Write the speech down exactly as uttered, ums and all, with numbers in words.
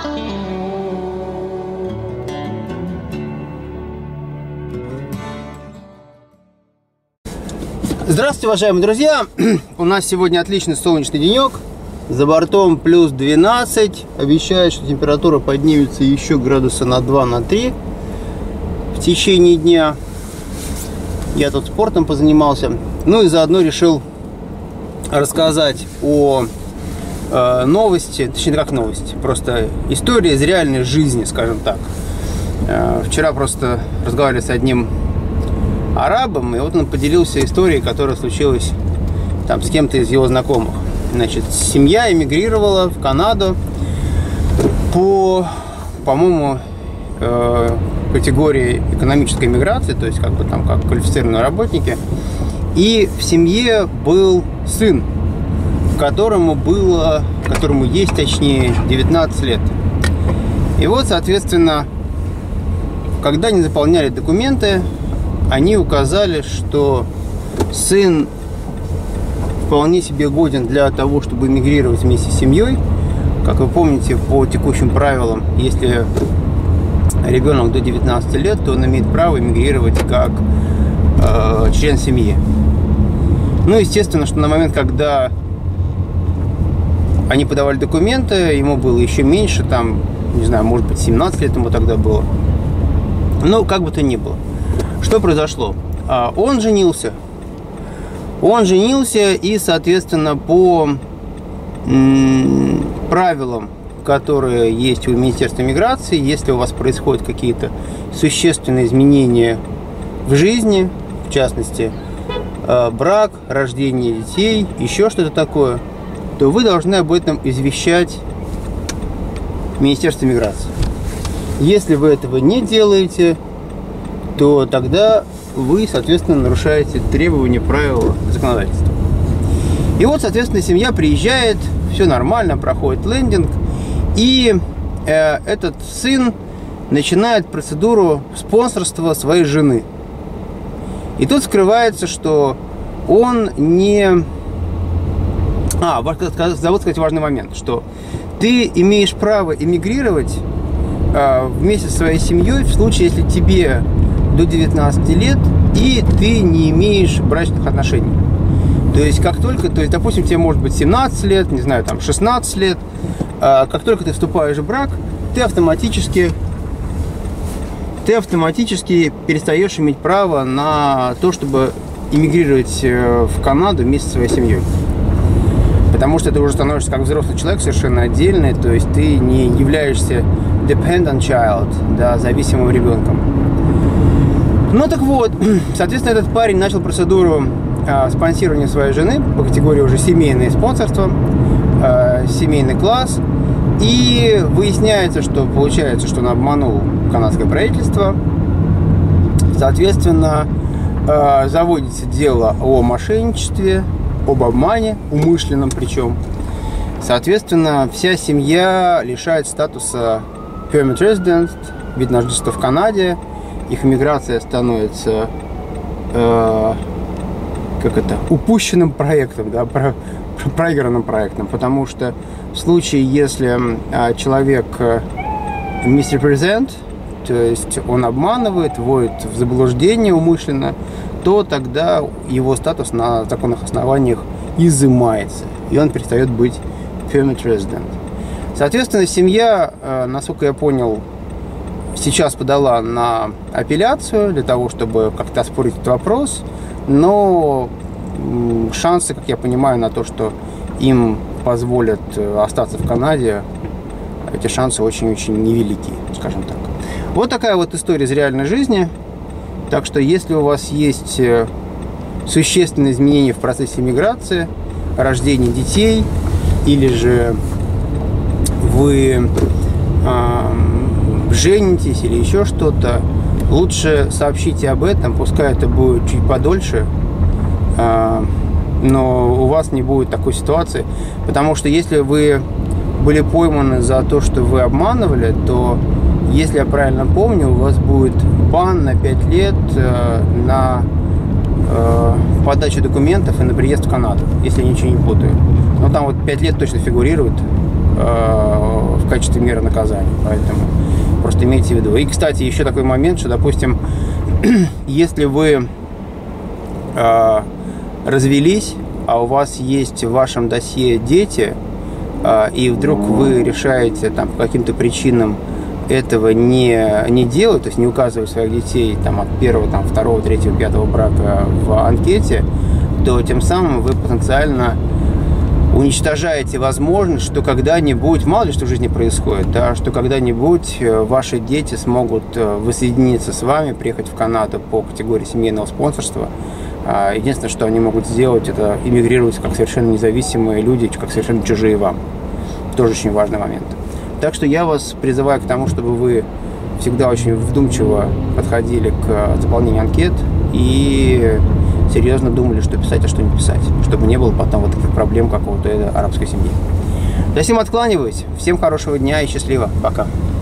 Здравствуйте, уважаемые друзья! У нас сегодня отличный солнечный денек. За бортом плюс двенадцать. Обещают, что температура поднимется еще градуса на два три в течение дня. Я тут спортом позанимался. Ну и заодно решил рассказать о э, новости. Точнее, как новости. Просто история из реальной жизни, скажем так. Э, вчера просто разговаривали с одним арабом, и вот он поделился историей, которая случилась там с кем-то из его знакомых. Значит, семья эмигрировала в Канаду по, по-моему, э, категории экономической миграции, то есть как бы там как квалифицированные работники. И в семье был сын, которому было, которому есть, точнее, девятнадцать лет. И вот, соответственно, когда они заполняли документы, они указали, что сын вполне себе годен для того, чтобы эмигрировать вместе с семьей. Как вы помните, по текущим правилам, если ребенок до девятнадцати лет, то он имеет право эмигрировать как э, член семьи. Ну, естественно, что на момент, когда они подавали документы, ему было еще меньше, там, не знаю, может быть, семнадцать лет ему тогда было. Ну, как бы то ни было. Что произошло? Он женился. Он женился, и, соответственно, по правилам, которые есть у Министерства миграции, если у вас происходят какие-то существенные изменения в жизни, в частности, брак, рождение детей, еще что-то такое, то вы должны об этом извещать Министерство миграции. Если вы этого не делаете, то тогда вы, соответственно, нарушаете требования, правила законодательства. И вот, соответственно, семья приезжает, все нормально, проходит лендинг, и э, этот сын начинает процедуру спонсорства своей жены. И тут скрывается, что он не... А, забыл сказать важный момент, что ты имеешь право эмигрировать э, вместе со своей семьей в случае, если тебе до девятнадцати лет, и ты не имеешь брачных отношений. То есть, как только, то есть, допустим, тебе может быть семнадцать лет, не знаю, там, шестнадцать лет, а как только ты вступаешь в брак, ты автоматически, ты автоматически перестаешь иметь право на то, чтобы эмигрировать в Канаду вместе со своей семьей. Потому что ты уже становишься как взрослый человек, совершенно отдельный, то есть ты не являешься dependent child, да, зависимым ребенком. Ну так вот, соответственно, этот парень начал процедуру э, спонсирования своей жены по категории уже семейное спонсорство, э, семейный класс. И выясняется, что получается, что он обманул канадское правительство. Соответственно, э, заводится дело о мошенничестве, об обмане, умышленном причем. Соответственно, вся семья лишает статуса permanent resident, вид на жительство в Канаде. Их миграция становится э, как это, упущенным проектом, да, про, про, проигранным проектом, потому что в случае, если э, человек э, misrepresent, то есть он обманывает, вводит в заблуждение умышленно, то тогда его статус на законных основаниях изымается, и он перестает быть permanent resident. Соответственно, семья, э, насколько я понял, сейчас подала на апелляцию для того, чтобы как-то оспорить этот вопрос, но шансы, как я понимаю, на то, что им позволят остаться в Канаде, эти шансы очень-очень невелики, скажем так. Вот такая вот история из реальной жизни. Так что, если у вас есть существенные изменения в процессе миграции, рождения детей, или же вы женитесь или еще что-то, лучше сообщите об этом, пускай это будет чуть подольше, но у вас не будет такой ситуации, потому что если вы были пойманы за то, что вы обманывали, то, если я правильно помню, у вас будет бан на пять лет на подачу документов и на приезд в Канаду, если я ничего не путаю. Но там вот пять лет точно фигурирует в качестве меры наказания. Поэтому просто имейте в виду. И, кстати, еще такой момент, что, допустим, если вы э, развелись, а у вас есть в вашем досье дети, э, и вдруг вы решаете там, по каким-то причинам этого не, не делать, то есть не указывать своих детей там, от первого, там, второго, третьего, пятого брака в анкете, то тем самым вы потенциально уничтожаете возможность, что когда-нибудь, мало ли что в жизни происходит, да, что когда-нибудь ваши дети смогут воссоединиться с вами, приехать в Канаду по категории семейного спонсорства. Единственное, что они могут сделать, это эмигрировать как совершенно независимые люди, как совершенно чужие вам. Тоже очень важный момент. Так что я вас призываю к тому, чтобы вы всегда очень вдумчиво подходили к заполнению анкет и серьезно думали, что писать, а что не писать, чтобы не было потом вот таких проблем, как вот этой арабской семьи. Я всем откланиваюсь. Всем хорошего дня и счастливо. Пока.